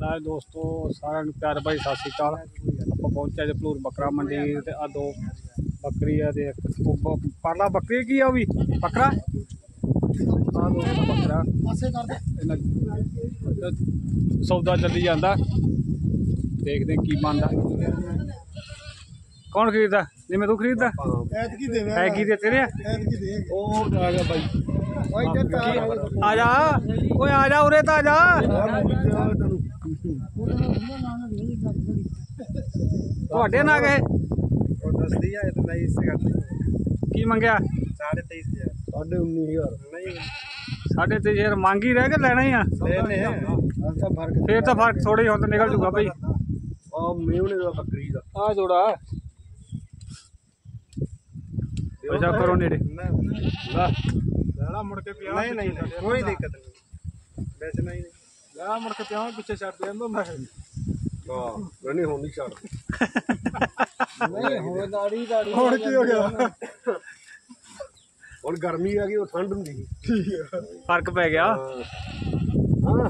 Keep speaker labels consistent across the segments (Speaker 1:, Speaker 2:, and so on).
Speaker 1: ला दोस्तों सारे प्यार भाई सत श्री अकाल। आप पहुंचे जो भलूर बकरा मंडी ते आ दो बकरी है ते परला बकरी की है भी बकरा आ दो बकरा सौदा चली जाता देखते की बनता। कौन खरीदा जिम्मे तू खरीदा है की दे तेरे आजा कोई आजा उरे तो आजा ਤੁਹਾਡੇ ਨਾ ਗਏ ਕੀ ਮੰਗਿਆ 23,500 ਮੰਗੀ ਰਹਿ ਕੇ ਲੈਣਾ ਹੀ ਆ ਫੇਰ ਤਾਂ ਫਰਕ ਥੋੜਾ ਹੀ ਹੁਣ ਨਿਕਲ ਜੂਗਾ ਭਾਈ। ਆ ਜੋੜਾ ਅੱਛਾ ਕਰੋ ਨੇੜੇ ਲੈਣਾ ਮੁੜ ਕੇ ਪਿਆ ਨਹੀਂ ਕੋਈ ਦਿੱਕਤ ਨਹੀਂ ਵੇਚਣਾ ਹੀ ਨਹੀਂ ਲੈਣਾ ਮੁੜ ਕੇ ਪਿਆ ਪਿੱਛੇ ਛੱਡ ਦੇ ਮੈਂ नहीं होनी नहीं हो दाड़ी दाड़ी और की हो गया और गर्मी आ गई और ठंड होंगी फर्क पै गया। हां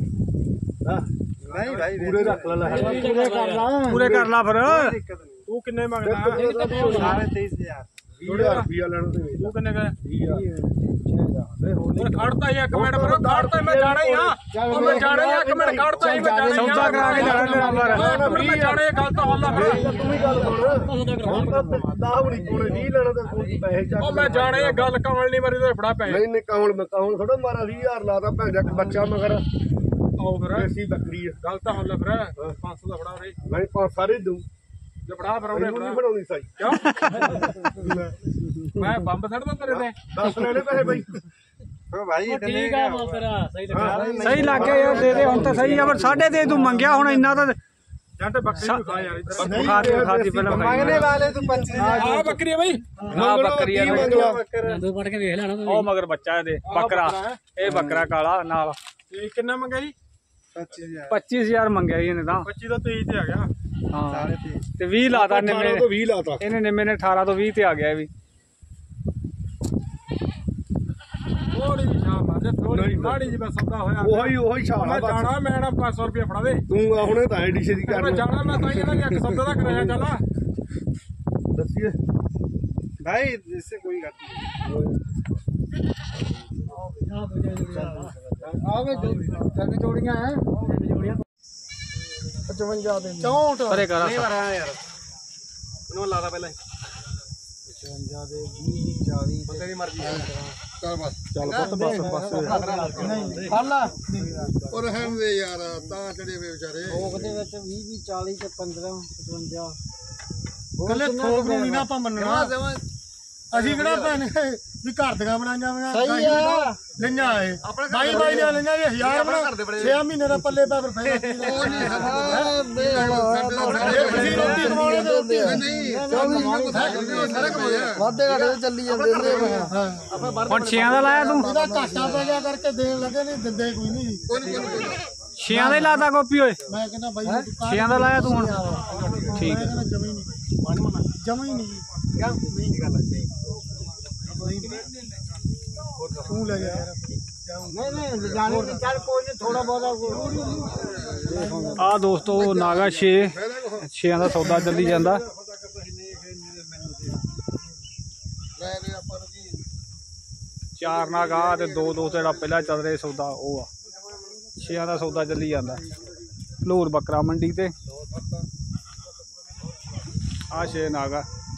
Speaker 1: नहीं भाई पूरे रख ला पूरे कर ला फिर तू कितने मांगदा 23,500 रुपया लेना तू कितने का खड़ता ही एक मिनट फिर खड़ता मैं जाना ही हां मैं जाना ही एक मिनट खड़ता ही मैं जाना सौदा करा के जाना मैं जाना ये गल तो होला फिर तू ही गल सुन दाह नहीं कोने 20 लेना ते पैसे ਚੱਕ ओ मैं जाना ये गल कौन नहीं मरी ते फड़ा पैसे नहीं नहीं कौन मैं कौन थोड़ा मारा 20000 लाता भैंजा बच्चा मगर आओ फिर ऐसी बकरी है गल तो होला फिर 500 ਦਾ ਫੜਾ ਰੇ ਨਹੀਂ 5 ਸਾਰੇ ਦੂੰ ਜੇ ਫੜਾ ਫਿਰ ਉਹਨੇ ਨਹੀਂ ਬਣਾਉਣੀ ਸਾਈ ਕਿਉਂ मैं बंब छड़ दूं तेरे ते 10 ले ले पैसे भाई ओ भाई ठीक है मां तेरा सही लगा सही लग गया यार दे दे हुन तो सही है पर 2.5 तू मंगया हुन इन्ना तो जंट बकरी खा यार खाती पहले मांगने वाले तू 25 हां बकरी है भाई हां बकरी है दो पड़ के देख लेना ओ मगर बच्चा दे बकरा ए बकरा काला नाल ये कितना मंगया जी 25000 मंगया इन्हें ता 25 तो 23 ते आ गया हां ते 20 लाता निम्मे तो 20 लाता इन्हें निम्मे ने 18 तो 20 ते आ गया भी थोड़ी शाम आ थोड़ी माड़ी जी बस सौदा होया ओही शाम मैं जाना मैं 500 रुपया फड़ा दे तू हुणे ता एडी छेदी कर मैं जाना मैं ताई ना कि सौदा दा कराया चला दसिए भाई इससे कोई बात नहीं आवे जग जोड़ियां हैं 55 दे 64 अरे करा नहीं मारा यार इनो लादा पहले 55 दे 20 40 बंदे दी मर्जी चल बस नहीं फड़ ला और रहन दे यार ता चढ़े वे बेचारे भोग दे विच 20 40 ते 15 55 कल्ले थोक ਨੂੰ ਨਹੀਂ ਨਾ ਆਪਾਂ ਮੰਨਣਾ ਅਸੀਂ ਕਿਹੜਾ ਭੈਣੇ ਵੀ ਘਰ ਦੀਆਂ ਬਣਾਈਆਂ ਹੋਈਆਂ ਸਹੀ ਆ ਲਈਆਂ ਏ ਬਾਈ ਨੇ ਲਈਆਂ ਜੇ 1000 ਬਣਾ 6 ਮਹੀਨੇ ਦਾ ਪੱਲੇ ਪੈ ਫਿਰ ਤੁਸੀਂ ਰੋਟੀ ਕਮਾਉਣੇ ਤੇ ਰੋਟੀ ਨਹੀਂ ਸਾਰੇ ਕਮਾਉਂਦੇ ਵਾਧੇ ਘਾਟੇ ਤੇ ਚੱਲੀ ਜਾਂਦੇ ਨੇ ਹੁਣ 6 ਦਾ ਲਾਇਆ ਤੂੰ ਇਹਦਾ ਘਾਟਾ ਪੈ ਗਿਆ ਕਰਕੇ ਦੇਣ ਲੱਗੇ ਨਹੀਂ ਦਿੰਦੇ ਕੋਈ ਨਹੀਂ 6 ਦਾ ਲਾਤਾ ਕਾਪੀ ਓਏ ਮੈਂ ਕਹਿੰਦਾ ਬਾਈ 6 ਦਾ ਲਾਇਆ ਤੂੰ ਹੁਣ ਠੀਕ ਹੈ ਜਮਾ ਹੀ ਨਹੀਂ ਕਿਆ ਨਹੀਂ ਗੱਲ तू ले गया नहीं जाने की चल कोई नहीं थोड़ा बहुत आ दोस्तों नागा 6 ਦਾ सौदा चली जाता 4 नागा ते 2 ਜਿਹੜਾ ਪਹਿਲਾਂ ਚੱਲ ਰਿਹਾ सौदा ਉਹ ਆ 6 ਦਾ सौदा चली जाता भलूर बकरा मंडी ते आ 6 नागा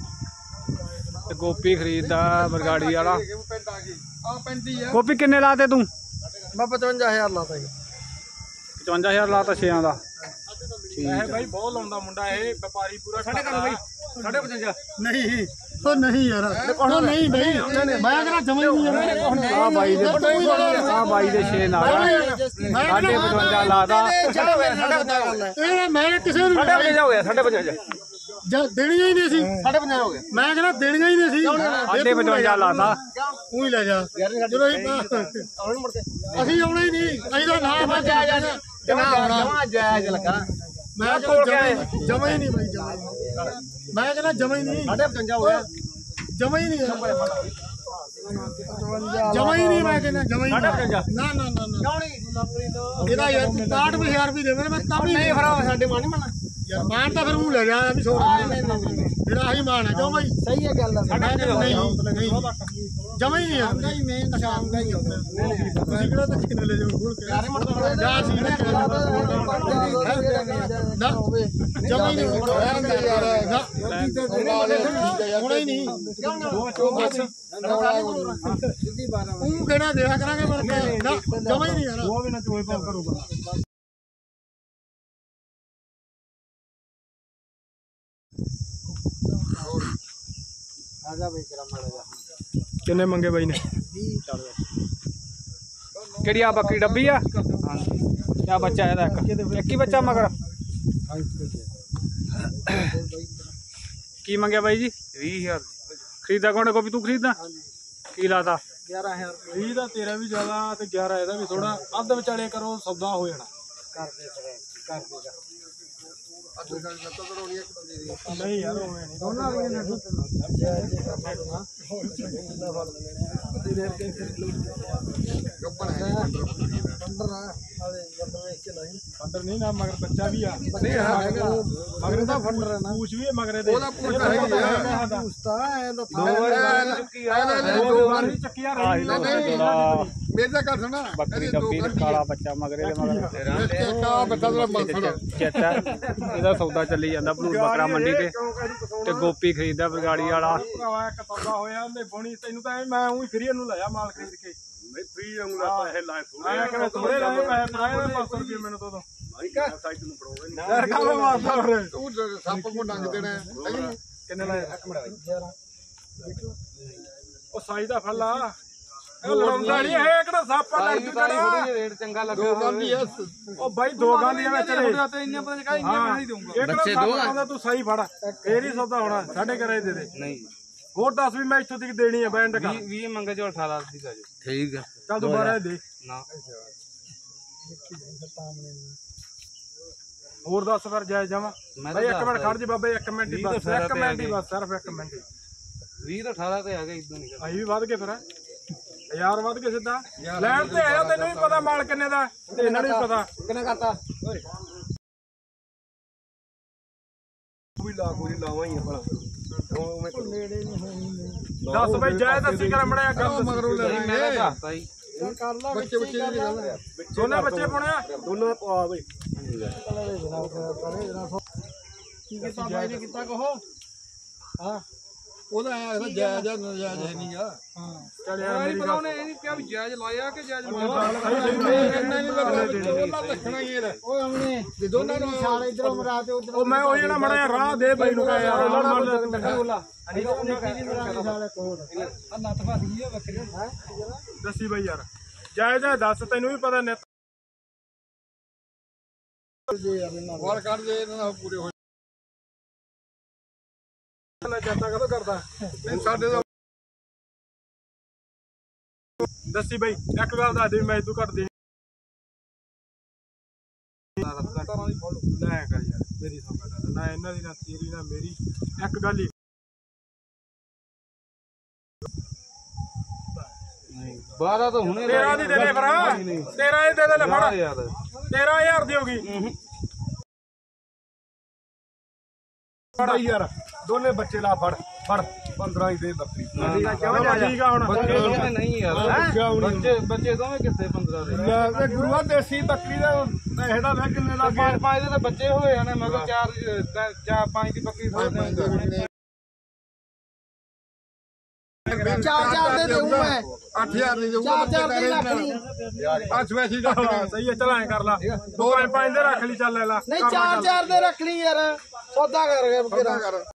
Speaker 1: गोपी खरीददा बरगाड़ी वाला गोपी किन्ने लाते तू मैं 55000 लाता 55000 लाता 6 ਦਾ ठीक है भाई बहुत लाउंदा मुंडा ए व्यापारी पूरा 55 नहीं तो नहीं यार ओ नहीं मैं करा जमा ही नहीं यार आ भाई दे 6 ना 55 लाता ए मैं किसे ਨੂੰ 55 ਹੋ ਗਿਆ 55 जब देनी ही नहीं सी 55 हो गया मैं कहना देनी ही नहीं सी 55 लाता तू ही ले जा चलो ਅਸੀਂ ਆਉਣਾ ਹੀ ਨਹੀਂ ਅਸੀਂ ਤਾਂ ਨਾ ਬਚ ਆ ਜਾਣਾ ਜਮਾ ਜਾਇਜ਼ ਲੱਗਾ मैं जमा ही नहीं भाई मैं कहना जमा ही नहीं 55 हो गया जमा ही नहीं
Speaker 2: ਜਮਾ ਹੀ ਨਹੀਂ ਮੈਂ ਕਹਿੰਦਾ ਜਮਾ ਹੀ ਨਾ ਨਾ ਨਾ ਕਿਉਂ ਨਹੀਂ ਇਹਦਾ ਯਾਰ 65000 ਰੁਪਏ ਦੇ ਮੈਂ ਤਾਂ ਨਹੀਂ ਫਰਾ ਸਾਡੇ ਮਾਨ ਨਹੀਂ ਮੰਨਣਾ ਯਾਰ ਮਾਨ ਤਾਂ ਫਿਰ ਉਹ ਲੈ ਜਾ ਵੀ 100 ਮੇਰਾ ਆਹੀ ਮਾਨ ਹੈ ਕਿਉਂ ਬਾਈ ਸਹੀ ਹੈ ਗੱਲ ਸਾਡਾ ਨਹੀਂ ਜਮਾ ਹੀ ਨਹੀਂ ਆਉਂਦਾ ਹੀ ਮੈਂ ਸ਼ਾਮਗਾ ਹੀ ਆਉਂਦਾ ਤੁਸੀਂ ਕਿਹੜਾ ਤੱਕ ਕਿੰਨੇ ਲੈ ਜਾਓ ਖੋਲ ਕੇ ਯਾਰ ਜਾ ਸੀ ਨਾ ਜਮਾ ਹੀ ਨਹੀਂ ਹੋਣਾ ਹੀ ਨਹੀਂ ਉਹ ਕਿਹੜਾ ਦੇਣਾ ਕਰਾਂਗੇ ਪਰ ਜਮਾ ਹੀ ਨਹੀਂ ਯਾਰ ਉਹ ਵੀ ਨਾ ਚੋਏ ਪਾਉ ਕਰੂਗਾ ਆਜਾ ਬਈ ਕਰਾ ਮਾੜਾ ਜਾ
Speaker 1: ਕਿੰਨੇ ਮੰਗੇ ਬਾਈ ਨੇ 20 ਕਿਹੜੀ ਆ ਬੱਕਰੀ ਡੱਬੀ ਆ ਹਾਂਜੀ ਆ ਬੱਚਾ ਇਹਦਾ ਇੱਕ ਹੀ ਬੱਚਾ ਮਗਰ ਕੀ ਮੰਗਿਆ ਬਾਈ ਜੀ 20000 ਖਰੀਦਾ ਕੋਣ ਗੋਪੀ ਤੂੰ ਖਰੀਦਦਾ ਕੀ ਲਾਤਾ
Speaker 2: 11000
Speaker 1: 20 ਦਾ ਤੇਰਾ ਵੀ ਜ਼ਿਆਦਾ ਤੇ 11 ਇਹਦਾ ਵੀ ਥੋੜਾ ਅੱਧ ਵਿਚਾਲੇ ਕਰੋ ਸੌਦਾ ਹੋ ਜਾਣਾ
Speaker 2: ਕਰਦੇ
Speaker 1: ਨਹੀਂ ਯਾਰ ਹੋਵੇ ਨਹੀਂ
Speaker 2: ਦੋਨਾਂ ਵਾਲੀਆਂ ਨੇ
Speaker 1: ਫੰਡਰ ਨਹੀਂ ਨਾ ਮਗਰ ਬੱਚਾ ਵੀ ਆ ਮਗਰ ਦਾ ਫੰਡਰ ਹੈ ਨਾ ਪੂਛ ਵੀ ਹੈ ਮਗਰ ਦੇ
Speaker 2: ਉਹਦਾ ਪੂਛ ਹੈਗੀ ਆ ਉਸਤਾ ਇਹਦਾ ਦੋ ਵਾਰ
Speaker 1: ਚੱਕੀਆਂ
Speaker 2: ਮੇਰਾ ਕਰ ਸੁਣਾ
Speaker 1: ਬੱਕਰੀ ਡੱਬੀ ਤੇ ਕਾਲਾ ਬੱਚਾ ਮਗਰੇ ਦੇ ਮਗਰ
Speaker 2: ਕਾ ਬੱਚਾ ਤੇਰਾ ਬੰਸੜਾ
Speaker 1: ਚੇਤਾ ਇਹਦਾ ਸੌਦਾ ਚੱਲੀ ਜਾਂਦਾ ਭਲੂਰ ਬੱਕਰਾ ਮੰਡੀ ਤੇ ਗੋਪੀ ਖਰੀਦਦਾ ਬਰਗਾੜੀ ਵਾਲਾ ਭਰਾਵਾ ਇੱਕ ਸੌਦਾ ਹੋਇਆ ਉਹਨੇ ਬੋਣੀ ਤੈਨੂੰ ਤਾਂ ਮੈਂ ਉਹੀ ਫਰੀ ਨੂੰ ਲਾਇਆ ਮਾਲ ਖਰੀਦ ਕੇ ਨਹੀਂ ਫਰੀ ਨੂੰ ਲਾ ਪੈਸੇ ਲਾਏ ਥੋੜੇ ਥੋੜੇ ਲਾਏ ਪੈਸੇ ਫਰਾਏ 500 ਰੁਪਏ ਮੈਨੂੰ ਤੋਂ ਸਾਈਟ ਨੂੰ ਫੜਾਉਂਦੇ ਨਹੀਂ ਯਾਰ ਕਾਲੇ ਮਾਰਦਾ ਫਿਰ
Speaker 2: ਤੂੰ ਸੱਪ ਕੋ ਡੰਗ ਦੇਣਾ
Speaker 1: ਕਿੰਨੇ ਲਾਏ ਇੱਕ ਮਿੰਟ ਉਹ ਸਾਈ ਦਾ ਫੜ ਲਾ ਲੜਾਉਂਦਾ ਨਹੀਂ ਇਹ ਕਿਹੜਾ ਸਾਪਾ ਲੜ ਜੂ ਜਿਹੜਾ ਰੇਟ ਚੰਗਾ ਲੱਗਾ ਉਹ ਬਾਈ ਦੋ ਗਾਂਦੀਆਂ ਵਿੱਚ ਰੇ ਤੇ ਇੰਨੇ ਪਤਾ ਨਹੀਂ ਇੰਨੇ ਮੈਂ ਨਹੀਂ ਦਊਂਗਾ ਬੱਚੇ ਦੋ ਆਉਂਦਾ ਤੂੰ ਸਹੀ ਫੜ ਫੇਰ ਹੀ ਸੌਦਾ ਹੋਣਾ ਸਾਡੇ ਘਰੇ ਦੇ ਦੇ ਨਹੀਂ ਹੋਰ 10 ਵੀ ਮੈਂ ਇੱਥੋਂ ਤੱਕ ਦੇਣੀ ਹੈ ਬੈਂਡ ਕਰ 20 ਮੰਗੇ ਜੋ 18 ਦੀ ਦਾ ਠੀਕ ਹੈ ਚੱਲ ਦੁਬਾਰਾ ਦੇ ਨਾ ਹੋਰ ਦੱਸ ਫਿਰ ਜਾਇ ਜਾਵਾਂ ਬਾਈ ਇੱਕ ਮਿੰਟ ਖੜ ਜੀ ਬਾਬਾ ਇੱਕ ਮਿੰਟ ਹੀ ਬਸ ਇੱਕ ਮਿੰਟ ਹੀ ਬਸ ਸਿਰਫ ਇੱਕ ਮਿੰਟ 20 ਤੋਂ 18 ਤੇ ਆ ਗਏ ਇਦੋਂ ਨਹੀਂ ਅਸੀਂ ਵੀ ਵੱਧ ਕੇ ਫਿਰ 1000 ਵੱਧ ਕੇ ਸਿੱਧਾ ਲੈਣ ਤੇ ਆਇਆ ਤੈਨੂੰ ਵੀ ਪਤਾ ਮਾਲ ਕਿੰਨੇ ਦਾ ਤੇ ਇਹਨਾਂ ਨੂੰ ਵੀ ਪਤਾ
Speaker 2: ਕਿੰਨਾ ਕਰਤਾ
Speaker 1: ਵੀ ਲਾ ਕੋਈ ਲਾਵਾਂ ਹੀ ਭਲਾ ਦੱਸ ਬਈ ਜਾਇ ਦੱਸੀ ਕਰ ਮੜਿਆ ਗੱਲ
Speaker 2: ਮਗਰੋਂ ਲੈ
Speaker 1: ਮੈਂ ਦੱਸਤਾ ਜੀ
Speaker 2: ਕਰ ਲਾ ਬੱਚੇ ਦੀ ਗੱਲ
Speaker 1: ਦੋਨੇ ਬੱਚੇ ਪਾਉਣਿਆ ਦੋਨਾਂ ਪਵਾ ਬਈ
Speaker 2: ਕੀ ਕੀਤਾ ਬਾਈ ਨੇ ਕੀਤਾ ਕਹੋ ਹਾਂ ਉਹਦਾ ਆਇਆ ਜਾਇਜ਼ ਨਜਾਇਜ਼ ਹੈ ਨਹੀਂਗਾ ਹਾਂ
Speaker 1: ਚੱਲ ਯਾਰ ਮੇਰੀ ਗੱਲ
Speaker 2: ਉਹਨੇ ਇਹ ਨਹੀਂ ਕਿਹਾ ਵੀ ਜਾਇਜ਼ ਲਾਇਆ ਕਿ ਜਾਇਜ਼ ਲਾਇਆ ਰੱਖਣਾ ਹੀ ਇਹ ਉਹ ਹਮਨੇ ਦੋਨਾਂ ਨੂੰ ਸਾਲ ਇਧਰੋਂ ਮਰਾ ਤੇ ਉਧਰ
Speaker 1: ਉਹ ਮੈਂ ਉਹ ਜਿਹੜਾ ਮੜਿਆ ਰਾਹ ਦੇ ਬਈ ਨੂੰ ਯਾਰ ਉਹਨਾਂ ਨੂੰ
Speaker 2: ਨੱਤ ਫਸ ਗਈ ਆ ਬੱਕਰੀ ਹੈ
Speaker 1: ਦੱਸੀ ਬਈ ਯਾਰ ਜਾਇਜ਼ ਹੈ ਦੱਸ ਤੈਨੂੰ ਵੀ ਪਤਾ ਨਿੱਤ
Speaker 2: ਵਾਲ ਕੱਢ ਦੇ ਇਹਨਾਂ ਨਾਲ ਪੂਰੇ ਹੋ
Speaker 1: ਜਾਂਦਾ ਕਦੋਂ ਕਰਦਾ
Speaker 2: ਸਾਡੇ ਦਾ
Speaker 1: ਦੱਸੀ ਬਈ ਇੱਕ ਗੱਲ ਦੱਸ ਦੇ ਮੈਂ ਤੂੰ ਘੱਟ ਦੇ ਲੈ ਕਰ ਯਾਰ ਮੇਰੀ ਸਮਝ ਨਾ ਇਹਨਾਂ ਦੀ ਨਾ ਤੇਰੀ ਨਾ ਮੇਰੀ ਇੱਕ ਗੱਲ ਹੀ
Speaker 2: 12 ਤਾਂ ਹੁਣੇ
Speaker 1: 13 ਦੀ ਦੇ ਦੇ ਫਿਰ 13 ਦੀ ਦੇ ਦੇ ਲੈ ਫੜ 13000 ਦੀ ਹੋ ਗਈ ਫੜ ਯਾਰ ਦੋਨੇ ਬੱਚੇ ਲਾ ਫੜ 15 ਹੀ ਦੇ ਬੱਕਰੀ ਠੀਕ ਆ ਹੁਣ
Speaker 2: ਨਹੀਂ ਯਾਰ ਬੱਚੇ ਦੋਵੇਂ ਕਿੱਥੇ 15 ਦੇ
Speaker 1: ਤੇ ਗੁਰੂਆ ਦੇਸੀ ਬੱਕਰੀ ਦਾ ਪੈਸੇ ਦਾ ਵੇ ਕਿੰਨੇ ਲੱਗ ਗਏ
Speaker 2: 5 ਦੇ ਤਾਂ ਬੱਚੇ ਹੋਏ ਆ ਨਾ ਮਗਰ 4 5 ਦੀ ਬੱਕਰੀ ਥੋੜੇ 4 ਦੇ ਦੇਉਂ ਮੈਂ 8000 ਦੀ ਦੇਉਂ 4 ਦੀ ਰੱਖ ਲਈ ਆ ਸਵੈਸੀ ਦਾ
Speaker 1: ਸਹੀ ਹੈ ਚਲ ਐ ਕਰ ਲਾ 2 5 ਦੇ ਰੱਖ ਲਈ ਚੱਲ ਲੈ ਲਾ
Speaker 2: ਨਹੀਂ 4 ਦੇ ਰੱਖ ਲਈ ਯਾਰ ਸੌਦਾ ਕਰ ਗਿਆ ਬੱਕਰਾ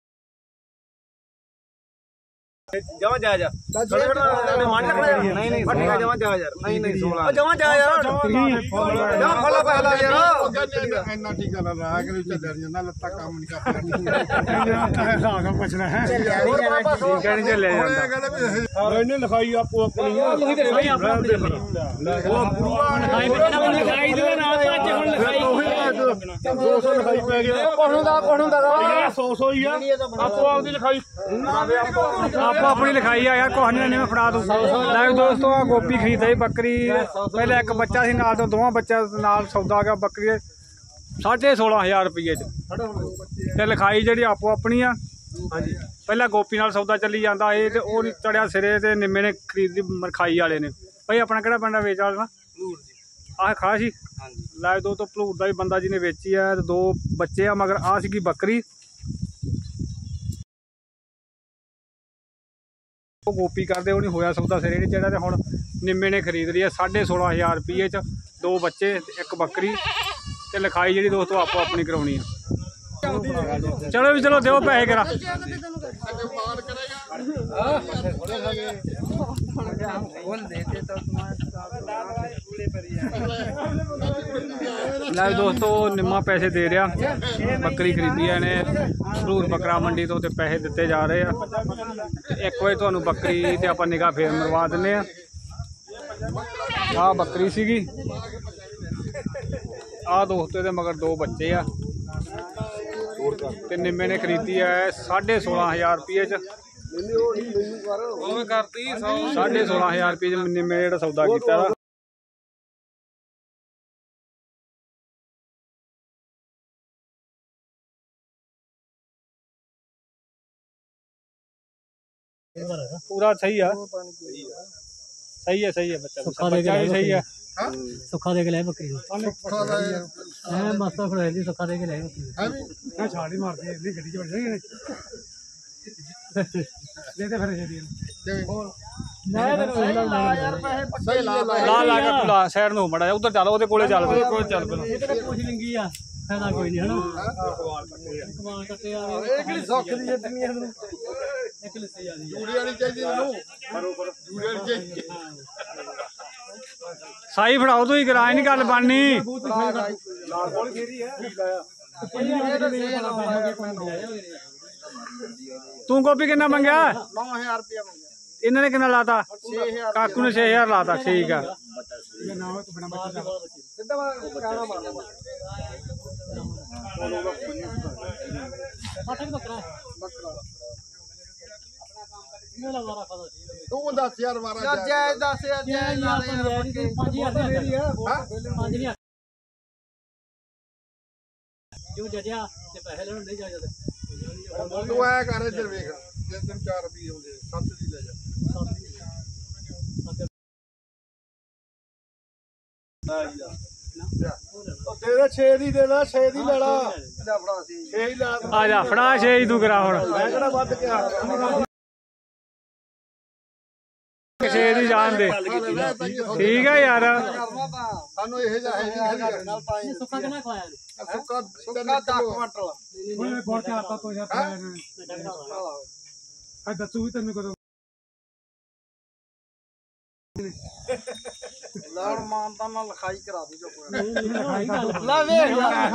Speaker 1: ਜਮਾ ਜਾ ਜਾ ਨਹੀਂ ਨਹੀਂ ਫਟੇਗਾ ਜਮਾ ਜਾ ਯਾਰ ਨਹੀਂ ਨਹੀਂ 16 ਜਮਾ ਜਾ ਯਾਰ ਜਮਾ ਫਲਾ ਪਹਿਲਾ ਯਾਰ
Speaker 2: ਇੰਨਾ ਟੀਕਾ ਲਾ ਲਾ ਕੇ ਚੱਲ ਜਾਂਦਾ ਲੱਤਾਂ ਕੰਮ ਨਹੀਂ ਕਰਦੀਆਂ
Speaker 1: ਆਗਾ ਪੁੱਛਣਾ ਹੈ ਹੋਰ ਬਾਬਾ ਠੀਕ ਹੈ ਨਹੀਂ ਚੱਲਿਆ ਜਾਂਦਾ ਇਹਨੇ ਲਿਖਾਈ ਆਪੋ ਆਪਣੀ ਲਿਖ ਦੇ ਬਈ ਆਪੋ ਆਪਣੀ ਉਹ ਗੁਰੂਆ ਨੇ ਲਿਖਾਈ ਦੇ ਨਾ ਭੱਜ ਹੁਣ ਲਿਖਾਈ
Speaker 2: 200 ਲਿਖਾਈ ਪੈ ਗਿਆ
Speaker 1: ਕੁਛ ਹੁੰਦਾ
Speaker 2: 100 ਹੀ ਆ ਆਪੋ ਆਪਦੀ ਲਿਖਾਈ
Speaker 1: ਆਪੋ ਆਪਣੀ ਲਿਖਾਈ ਆ ਯਾਰ, ਕੁਛ ਨਹੀਂ ਮੈਂ ਫੜਾ ਦੂੰ। ਲੈ ਦੋਸਤੋ ਆ ਗੋਪੀ ਖਰੀਦਾ ਬੱਕਰੀ, ਪਹਿਲਾਂ ਇੱਕ ਬੱਚਾ ਸੀ ਨਾਲ ਤੋਂ ਦੋਵਾਂ ਬੱਚਿਆਂ ਨਾਲ ਸੌਦਾ ਆ ਗਿਆ ਬੱਕਰੀ ਦੇ 16,500 ਰੁਪਏ ਚ ਤੇ ਲਿਖਾਈ ਜਿਹੜੀ ਆਪੋ ਆਪਣੀ ਆ। ਹਾਂਜੀ ਪਹਿਲਾਂ ਗੋਪੀ ਨਾਲ ਸੌਦਾ ਚੱਲੀ ਜਾਂਦਾ ਇਹ ਤੇ ਉਹ ਨਹੀਂ ਚੜਿਆ ਸਿਰੇ ਤੇ ਨਿੰਮੇ ਨੇ ਖਰੀਦ ਲਈ ਮਰਖਾਈ ਵਾਲੇ ਨੇ। ਭਾਈ ਆਪਣਾ ਕਿਹੜਾ ਪਿੰਡ ਆ ਵੇਚ ਵਾਲਾ? ਆਹ ਖਾ ਸੀ ਲੈ ਦੋ ਤੋਂ ਭਲੂਰ ਦਾ ਵੀ ਬੰਦਾ ਜਿਹਨੇ ਵੇਚੀ ਆ ਤੇ 2 ਬੱਚੇ ਆ ਮਗਰ ਆ ਸੀਗੀ ਬੱਕਰੀ। ਉਹ ਗੋਪੀ ਕਰਦੇ ਉਹ ਨਹੀਂ ਹੋਇਆ ਸੌਦਾ ਸਿਰੇ ਨਹੀਂ ਚੜਿਆ ਤੇ ਹੁਣ ਨਿੰਮੇ ਨੇ ਖਰੀਦ ਲਈ ਆ 16,500 ਰੁਪਏ ਚ 2 ਬੱਚੇ ਤੇ 1 ਬੱਕਰੀ ਤੇ ਲਿਖਾਈ ਜਿਹੜੀ ਦੋਸਤੋ ਆਪੋ ਆਪਣੀ ਕਰਾਉਣੀ ਆ। ਚਲੋ ਵੀ ਚਲੋ ਦਿਓ ਪੈਸੇ ਕਰਾ। ਲੈ ਦੋਸਤੋ ਨਿੰਮਾ ਪੈਸੇ ਦੇ ਰਿਹਾ, ਬੱਕਰੀ ਖਰੀਦੀ ਆ ਇਹਨੇ ਭਲੂਰ ਬੱਕਰਾ ਮੰਡੀ ਤੋਂ ਤੇ ਪੈਸੇ ਦਿੱਤੇ ਜਾ ਰਹੇ ਆ। ਤੇ 1 ਵਜੇ ਤੁਹਾਨੂੰ ਬੱਕਰੀ ਤੇ ਆਪਾਂ ਨਿਗਾਹ ਫੇਰ ਮਰਵਾ ਦਿੰਦੇ ਆ। ਆਹ ਬੱਕਰੀ ਸੀਗੀ, ਆਹ ਦੋਸਤੋ ਇਹਦੇ ਮਗਰ 2 ਬੱਚੇ ਆ ਤੇ ਨਿੰਮੇ ਨੇ ਖਰੀਦੀ ਹੈ 16,500 ਰੁਪਏ ਚ। 16,500 ਰੁਪਏ ਚ ਨਿੰਮੇ ਨੇ ਜਿਹੜਾ ਸੌਦਾ ਕੀਤਾ। ਪੂਰਾ ਸਹੀ ਆ, ਸਹੀ ਹੈ ਬੱਚਾ ਵੀ ਸਹੀ ਹੈ।
Speaker 3: ਸੁੱਖਾ ਦੇ ਕੇ ਲੈ ਬੱਕਰੀ ਐ ਮਾਸਾ ਫੜਾਈ ਦੀ ਸੁੱਖਾ ਦੇ ਕੇ ਲੈ ਬੱਕਰੀ
Speaker 2: ਛਾੜੀ ਮਾਰਦੀ ਇਹਦੀ ਗੱਡੀ ਚ ਵੜ ਜਾਣਗੇ ਦੇ ਦੇ ਫਿਰ ਜਿਹੜੀ
Speaker 3: ਮੈਂ ਤੈਨੂੰ
Speaker 2: ਸਹੀ ਲਾ
Speaker 1: ਲਾ ਕੇ ਭੁਲਾ ਸਾਈਡ ਨੂੰ ਮੜਾ ਉਧਰ ਚੱਲ, ਉਹਦੇ ਕੋਲੇ ਚੱਲ ਪਹਿਲਾਂ।
Speaker 3: ਇਹ ਤੇ ਪੁੱਛ ਲਿੰਗੀ ਆ ਫਾਇਦਾ ਕੋਈ ਨਹੀਂ ਹਨਾ। ਕਮਾਲ ਕੱਟੇ ਆ
Speaker 2: ਇਹ ਕਿਹੜੀ ਸੁੱਖ ਦੀ ਜੱਟਨੀ ਆ ਤੈਨੂੰ
Speaker 3: ਇੱਕ ਲੱਸੀ ਆ
Speaker 2: ਜੂੜੀ ਵਾਲੀ ਚਾਹੀਦੀ ਤੈਨੂੰ ਜੂੜੀ ਵਾਲੀ ਚਾਹੀਦੀ
Speaker 1: ਸਾਈ ਫੜਾਓ ਤੁਸੀਂ ਕਿਰਾਏ ਨਹੀਂ ਗੱਲ ਬਣਨੀ। ਤੂੰ ਗੋਪੀ ਕਿੰਨਾ ਮੰਗਿਆ?
Speaker 2: 9,000 ਰੁਪਇਆ ਮੰਗਿਆ
Speaker 1: ਇਹਨਾਂ ਨੇ ਕਿੰਨਾ ਲਾਤਾ?
Speaker 2: 6,000
Speaker 1: ਕਾਕੂ ਨੇ 6,000 ਲਾਤਾ। ਠੀਕ ਆ
Speaker 2: ਸਿੱਧਾ ਕਾਣਾ ਮਾਰਦਾ
Speaker 3: ਬੱਕਰਾ ਮੇਰਾ ਵਾਰਾ ਖਾਦਾ
Speaker 2: ਤੂੰ ਦੱਸ ਯਾਰ ਮਾਰਾ
Speaker 3: ਯਾਰ ਜਾਇਜ਼ ਦੱਸ ਯਾਰ ਜਾਇਜ਼ ਲਾ ਯਾਰ 5,000 ਮੇਰੀ ਆ 5,000 ਕਿਉਂ ਜਜਿਆ ਤੇ ਪੈਸੇ ਲੈਣ ਨਹੀਂ ਜਾਇਜ਼
Speaker 2: ਤੂੰ ਐ ਕਰ ਇੱਧਰ ਵੇਖ ਜੇ ਤੈਨੂੰ 4 ਰੁਪਏ ਹੁੰਦੇ 7 ਦੀ ਲੈ ਜਾ ਤੇਰੇ 6 ਦੀ ਦੇਣਾ 6 ਦੀ ਲੈਣਾ 6 ਹੀ ਲਾ
Speaker 1: ਆ ਜਾ ਫੜਾ 6 ਤੂੰ ਕਰਾ ਹੁਣ
Speaker 2: ਮੈਂ ਕਿਹੜਾ ਵੱਧ ਗਿਆ
Speaker 1: 6 ਦੀ ਜਾਣ ਦੇ। ਠੀਕ ਆ ਯਾਰ
Speaker 2: ਸਾਨੂੰ ਇਹ ਜਿਹਾ ਹੈ ਨਹੀਂ
Speaker 3: ਸੁੱਖਾ ਕਿੰਨਾ ਖਵਾਇਆ
Speaker 2: ਸੁੱਕਾ 10 ਕੁਆਂਟਲ
Speaker 1: ਓਏ ਕੋਲ ਤੇ ਆਤਾ ਤੋਂ ਯਾਰ ਆ ਦੱਸੂ ਵੀ ਤੈਨੂੰ ਕਦੋਂ
Speaker 2: ਲਾੜ ਮਾਨਤਾ ਨਾਲ ਲਿਖਾਈ ਕਰਾ ਦੂ ਜੋ
Speaker 3: ਲਾ ਵੇਖ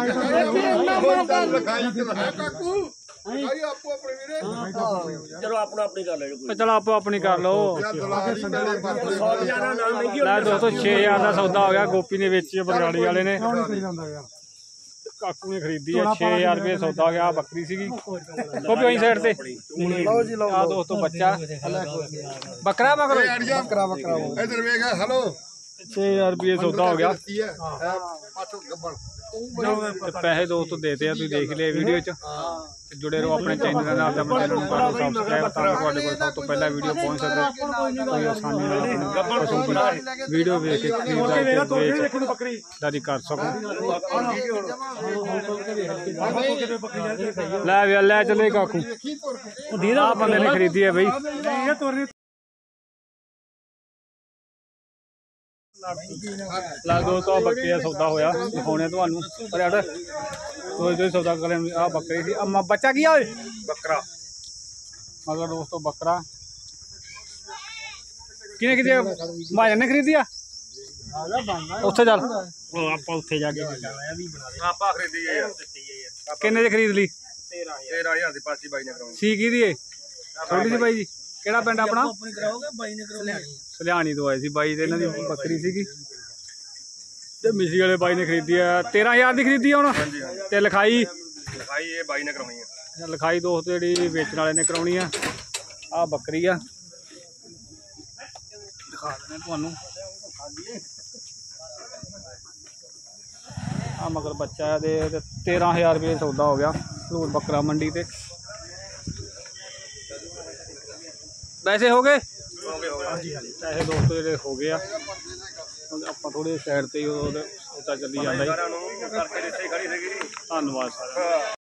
Speaker 2: ਲਿਖਾਈ ਕਰਾ ਕਾਕੂ ਭਾਈ ਆਪੋ ਆਪਣੇ ਵੀਰੇ
Speaker 3: ਚਲੋ ਆਪਣਾ ਆਪਣੀ ਕਰ ਲੈ
Speaker 1: ਚਲ ਆਪੋ ਆਪਣੀ ਕਰ ਲਓ।
Speaker 2: ਯਾ ਦਲਾਲੀ ਪਹਿਲੇ ਪਾਸੇ
Speaker 1: ਲੈ ਦੋਸਤੋ 6,000 ਦਾ ਸੌਦਾ ਹੋ ਗਿਆ। ਗੋਪੀ ਨੇ ਵੇਚੀ ਬਰਗਾੜੀ ਵਾਲੇ ਨੇ, ਕਾਕੂ ਨੇ ਖਰੀਦੀ ਹੈ 6,000 ਰੁਪਏ ਸੌਦਾ ਹੋ ਗਿਆ। ਬੱਕਰੀ ਸੀਗੀ ਗੋਪੀ ਵਹੀਂ ਸਾਈਡ ਤੇ।
Speaker 2: ਲਓ ਜੀ ਲਓ
Speaker 1: ਆ ਦੋਸਤੋ ਬੱਚਾ ਬੱਕਰਾ ਮਗਰ
Speaker 2: ਬੱਕਰਾ ਇਧਰ ਵੇਖ ਹੈਲੋ
Speaker 1: 6,000 ਰੁਪਏ ਸੌਦਾ ਹੋ ਗਿਆ
Speaker 2: ਪਾਛੋ ਗੱਬਣ
Speaker 1: ਤੇ ਪੈਸੇ ਦੋਸਤੋ ਦੇਤੇ ਆ, ਤੁਸੀਂ ਦੇਖ ਲਿਆ ਵੀਡੀਓ ਚ। ਤੇ ਜੁੜੇ ਰਹੋ ਆਪਣੇ ਚੈਨਲ ਨਾਲ, ਆਪਣੇ ਚੈਨਲ ਨੂੰ ਕਰੋ ਸਬਸਕ੍ਰਾਈਬ ਤਾਂ ਤੁਹਾਡੇ ਕੋਲ ਸਭ ਤੋਂ ਪਹਿਲਾਂ ਵੀਡੀਓ ਪਹੁੰਚ ਸਕੇ। ਕੋਈ ਆਸਾਨੀ ਨਾਲ ਵੀਡੀਓ ਵੇਖ ਕੇ ਖਰੀਦਦਾਰੀ ਕਰ ਸਕੋ। ਲੈ ਵੀ ਲੈ ਚਲੇ ਕਾਕੂ ਆ ਬੰਦੇ ਨੇ ਖਰੀਦੀ ਹੈ ਬਈ। ਲਾ ਦੋਸਤੋ ਬੱਕਰੀ ਦਾ ਸੌਦਾ ਹੋਇਆ, ਦਿਖਾਉਣੇ ਤੁਹਾਨੂੰ ਪਰ ਯਾਰ ਕੋਈ ਸੌਦਾ ਕਰਨ ਆ ਬੱਕਰੀ ਸੀ। ਅੰਮਾ ਬੱਚਾ ਕੀ ਆ ਓਏ? ਬੱਕਰਾ ਮਗਰ ਦੋਸਤੋ ਬੱਕਰਾ ਕਿਹਨੇ ਕਿਤੇ ਮਾਜਨ ਨੇ ਖਰੀਦੀ ਆ? ਉੱਥੇ ਚੱਲ ਆਪਾਂ ਉੱਥੇ ਜਾ ਕੇ
Speaker 2: ਆਪਾਂ ਖਰੀਦੀ ਹੈ
Speaker 1: ਕਿੰਨੇ ਦੀ ਖਰੀਦ ਲਈ?
Speaker 2: 13,000 ਦੀ ਪਾਸੀ ਬਾਈ ਨੇ ਕਰਾਉਣੀ
Speaker 1: ਸੀ ਕੀ ਦੀ ਏ? ਥੋੜੀ ਸੀ ਬਾਈ ਜੀ। ਕਿਹੜਾ ਪਿੰਡ ਆਪਣਾ?
Speaker 3: ਕਰਾਓਗੇ ਬਾਈ ਨੇ ਕਰਾਉਣੀ
Speaker 1: ਸਲਿਆਣੀ ਤੋਂ ਆਏ ਸੀ ਬਾਈ ਤੇ ਇਹਨਾਂ ਦੀ ਬੱਕਰੀ ਸੀਗੀ ਤੇ ਮਿਸੀ ਵਾਲੇ ਬਾਈ ਨੇ ਖਰੀਦੀ ਆ 13000 ਦੀ ਖਰੀਦੀ ਆ ਹੁਣ। ਤੇ ਲਿਖਾਈ
Speaker 4: ਇਹ ਬਾਈ ਨੇ ਕਰਾਉਣੀ ਆ।
Speaker 1: ਲਿਖਾਈ ਦੋਸਤ ਜਿਹੜੀ ਵੇਚਣ ਵਾਲੇ ਨੇ ਕਰਾਉਣੀ ਆ। ਆ ਬੱਕਰੀ ਆ, ਦਿਖਾ ਦਿੰਦੇ ਤੁਹਾਨੂੰ। ਆ ਮਗਰ ਬੱਚਾ ਦੇ 13000 ਰੁਪਏ ਸੌਦਾ ਹੋ ਗਿਆ ਹਲੂਰ ਬੱਕਰਾ ਮੰਡੀ ਤੇ। ਪੈਸੇ ਹੋ ਗਏ? ਪੈਸੇ ਦੋਸਤੋ ਜਿਹੜੇ ਹੋ ਗਏ ਆ। ਆਪਾਂ ਥੋੜੇ ਸਾਈਡ ਤੇ ਹੀ ਉਹਦਾ ਚੱਲੀ ਜਾਂਦਾ ਜੀ। ਧੰਨਵਾਦ ਸਾਰਿਆਂ ਦਾ।